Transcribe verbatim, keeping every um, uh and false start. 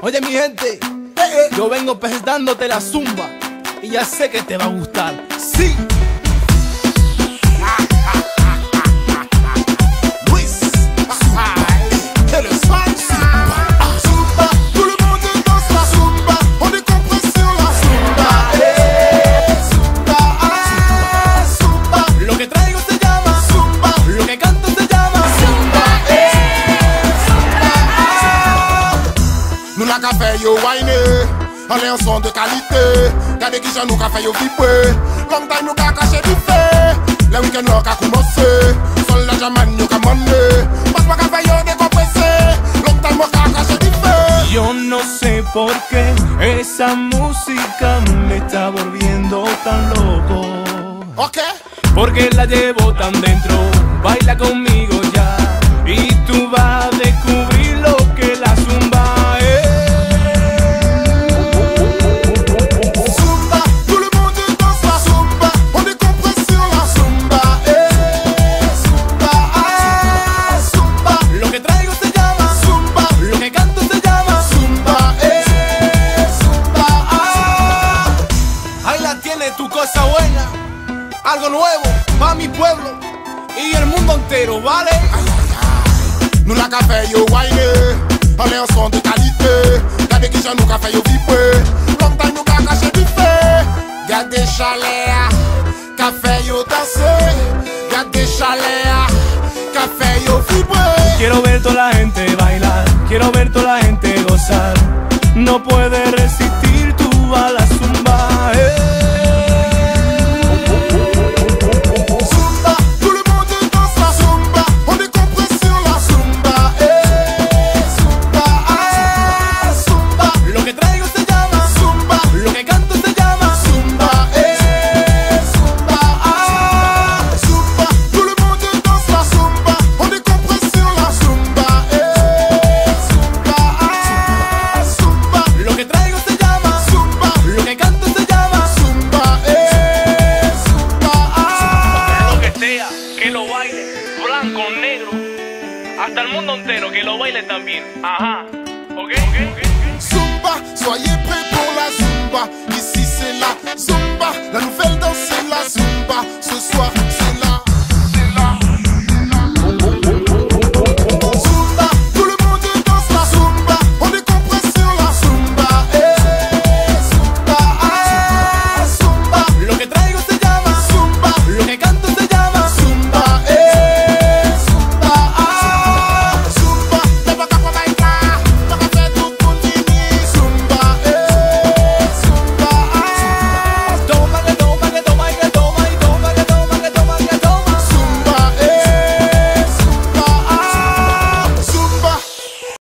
Oye mi gente, yo vengo presentándote la zumba y ya sé que te va a gustar. Sí. Luis, el zumba, zumba, tout le monde danse la zumba. On est compris sur la zumba, eh, zumba, ah, zumba. Lo que traigo se llama zumba, lo que canto se llama zumba, eh, zumba, ah. Nous la café yo wine, on est un son de qualité. Gardez qui j'en nous café yo vibrer. Long time nous ka caché du fait. Le week-end nous ka commencé. Sol la jaman nous ka money. Passe pas café yo décompressé. Long time nous ka caché du fait. Yo no sé por qué esa música me está volviendo tan loco. Ok. Porque la llevo tan dentro, baila conmigo ya y tú vas a descubrir lo que la zumba es. Zumba, tout le monde danse la zumba. On est compris sur la zumba, eh, zumba, ah, zumba. Lo que traigo se llama Zumba, lo que canto se llama zumba, eh, zumba, ah. Ahí la tienes, tu cosa buena, algo nuevo pa' mi pueblo y el mundo entero, ¿vale? Nous la café yo wine, on est un son de qualité. Gardez qui j'en nous café yo vibrer. Long time nous ka caché du fait. Gardez chaleur, café yo danser. Gardez chaleur, café yo vibrer. Quiero ver toda la gente bailar, quiero ver toda la gente gozar. No puede resistir tú a la zumba, eh. Zumba, tout le monde danse la zumba. On est compris sur la zumba, eh, zumba, ah, zumba. Lo que traigo se llama Zumba, lo que canto se llama zumba, eh, zumba, ah, zumba. Tout le monde danse la zumba. On est compris sur la zumba, eh, zumba, ah, zumba. Lo que traigo se llama Zumba, lo que canto se llama zumba, eh, zumba, ah. Lo que sea, que lo baile, blanco, negro, hasta el mundo entero, que lo baile también. Ajá, ok, ok, ok. Zumba, soyez prêts pour la zumba. Ici c'est la zumba, la nouvelle danse c'est la zumba. Ce soir,